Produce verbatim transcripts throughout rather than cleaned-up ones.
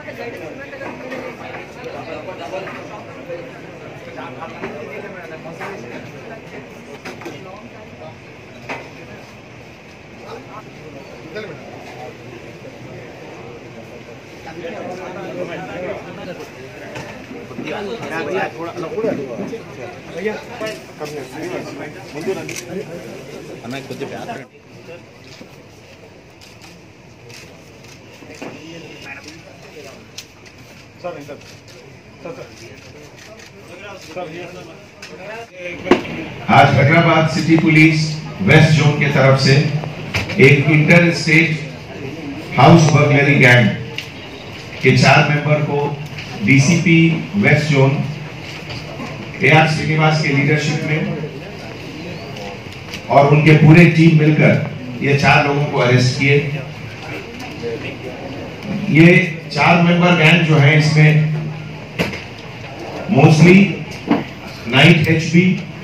आज Hyderabad city police west zone के तरफ से एक inter state house burglary gang के चार मेंबर को DCP west zone A R Srinivas के लीडरशिप में और उनके पूरे टीम मिलकर ये चार लोगों को अरेस्ट किए। ये चार मेंबर गैंग जो है इसमें मोस्टली नाइट एचपी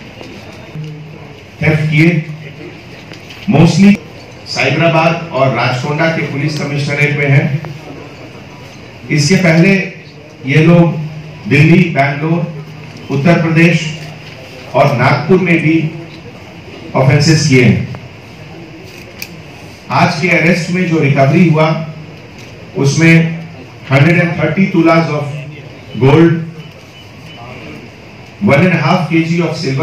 थेफ्ट किए, मोस्टली साइबराबाद और राजकोंडा के पुलिस कमिश्नरेट में है। इसके पहले ये लोग दिल्ली, बैंगलोर, उत्तर प्रदेश और नागपुर में भी ऑफेंसेस किए हैं। आज के अरेस्ट में जो रिकवरी हुआ उसमें एक सौ तीस tolas of gold, one and half K G of silver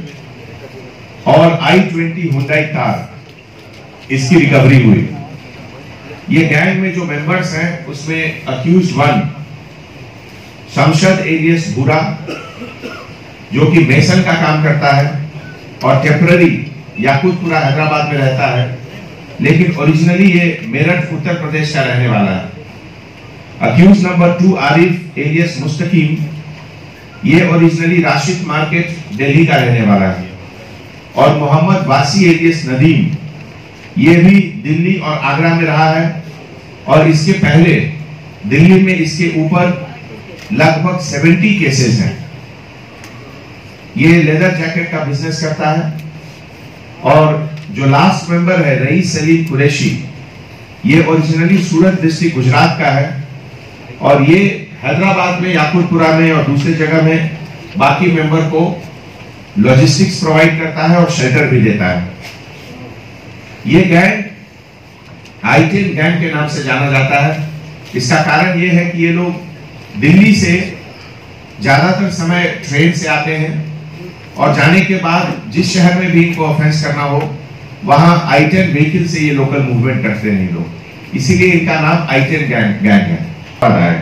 item और आई ट्वेंटी हुंडई कार इसकी रिकवरी हुई। ये गैंग में जो मेंबर्स हैं उसमें अक्यूज वन शमशद एलियस बुरा जो कि मेसन का काम करता है और टेम्पररी याकुतपुरा हैदराबाद में रहता है, लेकिन ओरिजिनली ये मेरठ उत्तर प्रदेश का रहने वाला है। Accused number two Arif alias Mustaqeem, ये ओरिजिनली राशिद मार्केट दिल्ली का रहने वाला है। और मोहम्मद वासी एलियस नदीम, ये भी दिल्ली और आगरा में रहा है और इसके पहले दिल्ली में इसके ऊपर लगभग सत्तर केसेस हैं। ये लेदर जैकेट का बिजनेस करता है। और जो लास्ट मेंबर है रईस सलीम कुरैशी, ये ओरिजिनली सूरत डिस्ट्रिक्ट गुजरात का है और ये हैदराबाद में याकुतपुरा में और दूसरे जगह में बाकी मेंबर को लॉजिस्टिक्स प्रोवाइड करता है और शेल्टर भी देता है। ये गैंग आई टेन गैंग के नाम से जाना जाता है। इसका कारण ये है कि ये लोग दिल्ली से ज्यादातर समय ट्रेन से आते हैं और जाने के बाद जिस शहर में भी इनको ऑफेंस करना हो वहां आई टेन व्हीकल से ये लोकल मूवमेंट करते हैं लोग, इसीलिए इनका नाम आई टेन गैंग गैंग है।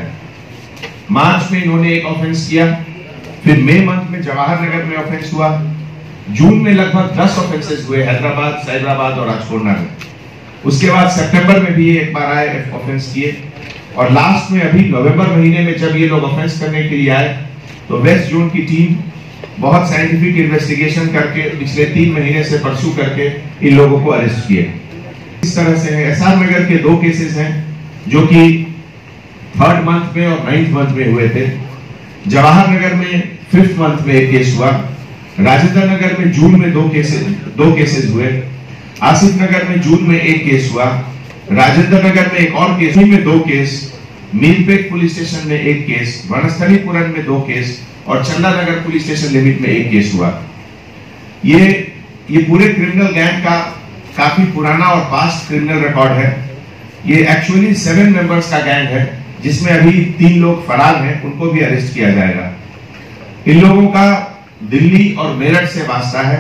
मार्च में इन्होंने एक ऑफेंस किया, फिर मई मंथ में जवाहर नगर में ऑफेंस हुआ, जून में लगभग दस ऑफेंसेस हुए हैदराबाद, साइबराबाद और राजकोंडा में। उसके बाद सितंबर में भी एक बार आए ऑफेंस किए और लास्ट में अभी नवंबर महीने में जब ये लोग ऑफेंस करने के लिए आए तो वेस्ट जोन की टीम बहुत साइंटिफिक इन्वेस्टिगेशन करके पिछले तीन महीने से परसू करके इन लोगों को अरेस्ट किए। इस तरह से है। एसआर नगर के दो केसेस हैं जो कि थर्ड मंथ में और नाइन्थ मंथ में हुए थे। जवाहर नगर में फिफ्थ मंथ में एक केस हुआ, राजेंद्र नगर में जून में दो केसेस दो केसेस हुए, आसिफ नगर में जून में एक केस हुआ, राजेंद्र नगर में एक और केस में दो केस, मीरपेट पुलिस स्टेशन में एक केस, वनस्थलीपुरम में दो केस और चंदा नगर पुलिस स्टेशन लिमिट में एक केस हुआ। ये ये पूरे क्रिमिनल गैंग का काफी पुराना और पास्ट क्रिमिनल रिकॉर्ड है। ये एक्चुअली सेवन मेंबर्स का गैंग है जिसमें अभी तीन लोग फरार हैं, उनको भी अरेस्ट किया जाएगा। इन लोगों का दिल्ली और मेरठ से वास्ता है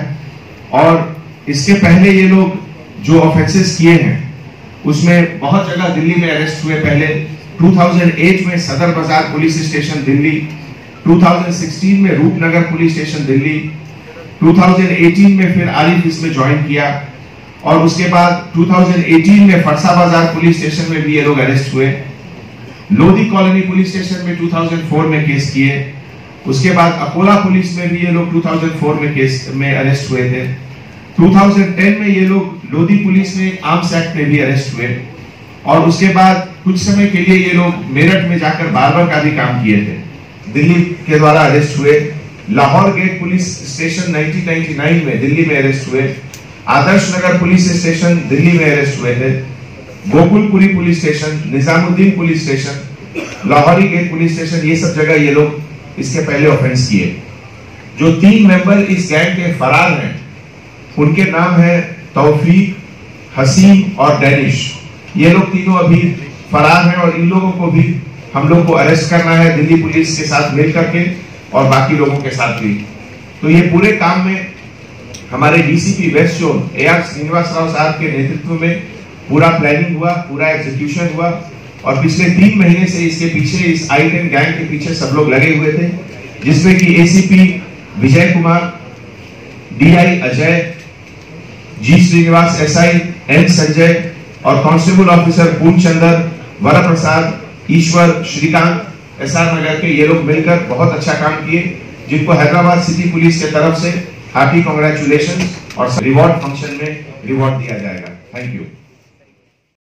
और इसके पहले ये लोग जो ऑफेंसेस किए हैं उसमें बहुत जगह दिल्ली में अरेस्ट हुए। पहले दो हज़ार आठ में सदर बाजार पुलिस स्टेशन दिल्ली, दो हज़ार सोलह में रूपनगर पुलिस स्टेशन दिल्ली, दो हज़ार अठारह में फिर आरिफ इसमें ज्वाइन किया और उसके बाद दो हज़ार अठारह में फरसा बाजार पुलिस स्टेशन में भी ये लोग अरेस्ट हुए। लोधी कॉलोनी पुलिस स्टेशन में दो हज़ार चार में केस किए। उसके बाद अकोला पुलिस में भी ये लोग दो हज़ार चार में केस में अरेस्ट हुए थे। दो हज़ार दस में ये लोग लोधी पुलिस में आर्म्स एक्ट में भी अरेस्ट हुए और उसके बाद कुछ समय के लिए ये लोग मेरठ में जाकर बार्बर का भी काम किए थे। दिल्ली के द्वारा अरेस्ट हुए। लाहौर गेट पुलिस स्टेशन उन्नीस सौ निन्यानवे में दिल्ली में अरेस्ट हुए। आदर्श नगर पुलिस स्टेशन दिल्ली में अरेस्ट हुए थे। Gokulpuri police station, Nizamuddin police station, Lahori gate police station, ये सब जगह ये लोग इसके पहले ऑफेंस किए। जो तीन मेंबर इस गैंग के फरार हैं उनके नाम है तौफीक, हसीम और डैनिश। ये लोग तीनों अभी फरार हैं और इन लोगों को भी हम लोग को अरेस्ट करना है दिल्ली पुलिस के साथ मिल करके और बाकी लोगों के साथ भी। तो ये पूरे काम में हमारे DCP west zone A R Srinivas Rao साहब के नेतृत्व में पूरा प्लानिंग हुआ, पूरा एग्जीक्यूशन हुआ और पिछले तीन महीने से इसके पीछे, इस आई टेन गैंग के पीछे सब लोग लगे हुए थे, जिसमें कि ACP Vijay Kumar, DI Ajay, G Srinivas, SI N Sanjay और constable officer Purnachander, Varaprasad, Ishwar, Srikanth, SR Nagar के ये लोग मिलकर बहुत अच्छा काम किए, जिनको हैदराबाद सिटी पुलिस के तरफ से हार्टी कांग्रेचुलेशन और रिवॉर्ड फंक्शन में रिवॉर्ड दिया जाएगा। Thank you.